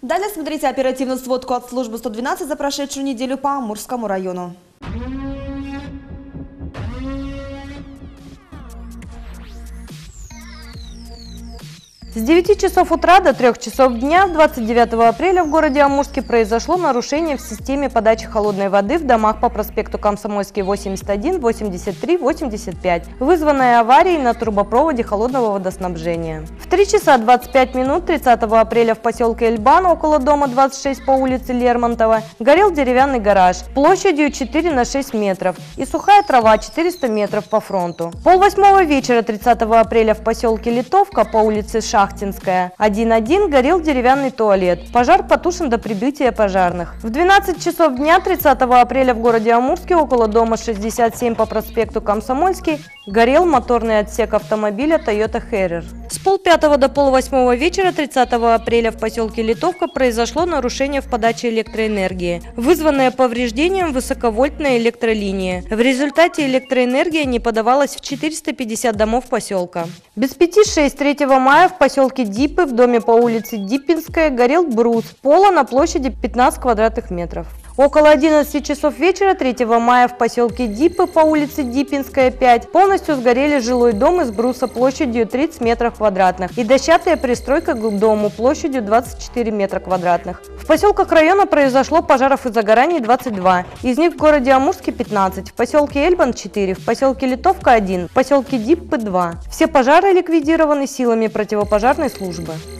Далее смотрите оперативную сводку от службы 112 за прошедшую неделю по Амурскому району. С 9 часов утра до 3 часов дня 29 апреля в городе Амурске произошло нарушение в системе подачи холодной воды в домах по проспекту Комсомольский 81, 83, 85, вызванное аварией на трубопроводе холодного водоснабжения. В 3 часа 25 минут 30 апреля в поселке Эльбан около дома 26 по улице Лермонтова горел деревянный гараж площадью 4 на 6 метров и сухая трава 400 метров по фронту. Пол-8 вечера 30 апреля в поселке Литовка по улице Шахтинская 1-1 горел деревянный туалет. Пожар потушен до прибытия пожарных. В 12 часов дня 30 апреля в городе Амурске около дома 67 по проспекту Комсомольский горел моторный отсек автомобиля Toyota Harrier. С полпятого до полвосьмого вечера 30 апреля в поселке Литовка произошло нарушение в подаче электроэнергии, вызванное повреждением высоковольтной электролинии. В результате электроэнергия не подавалась в 450 домов поселка. Без 5-6 3 мая в поселке Дипы в доме по улице Дипинская горел брус пола на площади 15 квадратных метров. Около 11 часов вечера 3 мая в поселке Дипы по улице Дипинская 5 полностью сгорели жилой дом из бруса площадью 30 метров квадратных и дощатая пристройка к дому площадью 24 метра квадратных. В поселках района произошло пожаров и загораний 22, из них в городе Амурске 15, в поселке Эльбан 4, в поселке Литовка 1, в поселке Дипы 2. Все пожары ликвидированы силами противопожарной службы.